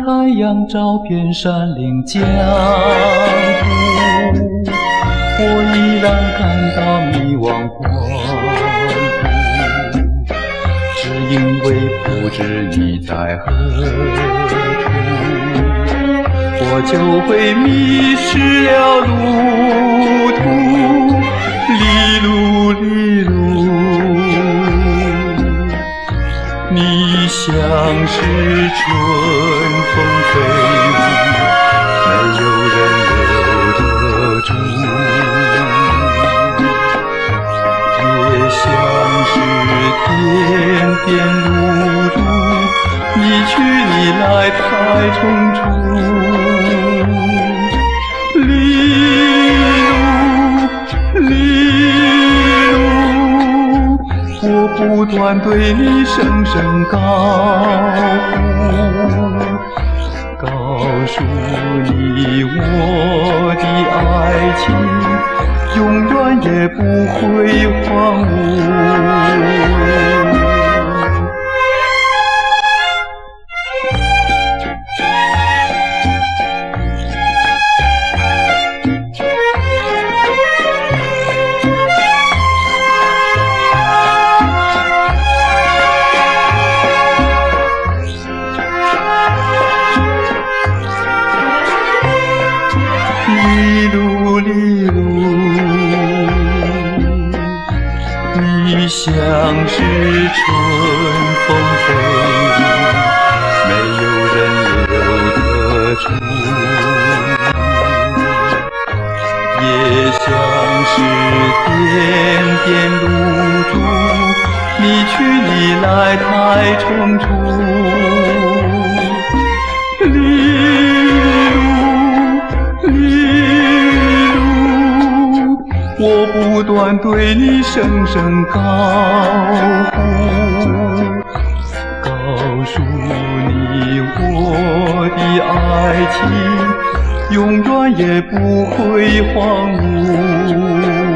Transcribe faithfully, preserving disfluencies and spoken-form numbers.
太阳照遍山岭江湖，我依然感到迷惘恍惚，只因为不知你在何处，我就会迷失了路途，哩噜哩噜，你像是春风飞舞，没有人留得住，也像是天边露珠，你去你来太匆促，哩噜哩噜，我不断对你声声高呼，告诉你我的爱情永远也不会荒芜。哩噜哩噜，你像是春风飞舞，没有人留得住，也像是点点露珠，你去你来太匆促，哩我不断对你声声高呼，告诉你我的爱情永远也不会荒芜。